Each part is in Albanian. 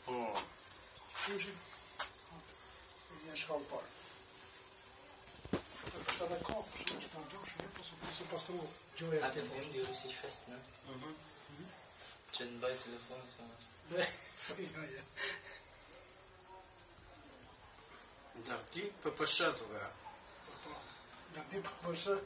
Po. Fushin. Një shkallë parë. Kështë edhe ka, kështë që ka ndoshë, po se pastru gjoja. Atë po unë diuri si fest, ne? Që në baj telefonit, ja. Dafti për pëshët, dhe. Dafti për pëshët.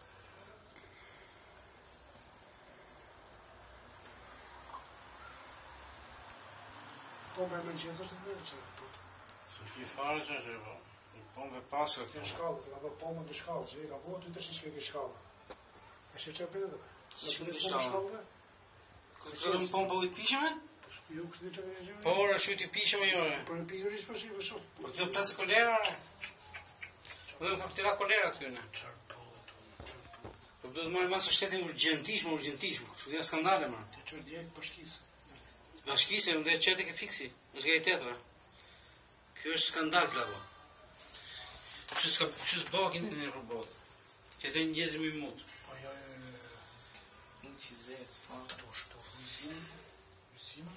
Pompe me në qenë është të mërë që Se ti farë që është e po. Një pompe pasër në shkallë, se ka bërë pompe në shkallë, që i ka bërë të të shkë në shkallë. E shqe që përre dhe me? Se shkë në shkallë? Këtë në pompe ujtë pishme? Jo, kështë një që në gjëme? Po, orë, është ujtë pishme jore. Për në pikërisht për shqipë shumë. Po, të plasë kolera, po, dhe në ka këtira kolera këtyne. Po, duhet marrë masë shtetin urgentishme, këtë dhja skandale, ma. Të qërë djekë për shkisë. Bashkise, në dhe qëtë ke fiksi, është nga i tetra. Kjo është skandal, plavo. Qësë bëkin në robot. Që të njëzëm i mutë. Po, jo, nuk që zezë, fa. To shto, hujzim.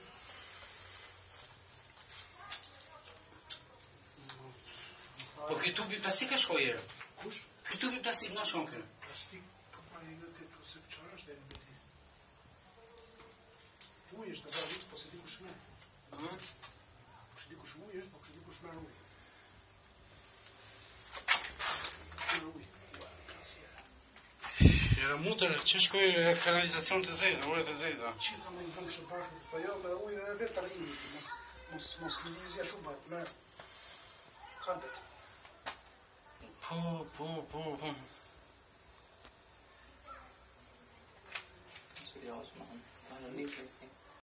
Po, këtu bi plastik është shkojere. Kush? Këtu bi plastik në shkon kënë. Plastik, po pa një në të të se pëqar është dhe në bëti. Uj është të bërë, po se di kush me. Kush di kush uj është, po kush di kush me uj. Era mutër, që shkoj kanalizacion të zeza, ure të zeza. Që të me në bëmë shumë bashkë, po jo, me ujë dhe vetë të rrimi, mos lidizja shumë batë, me kandet. Po. Serios, man. Ta në nisë.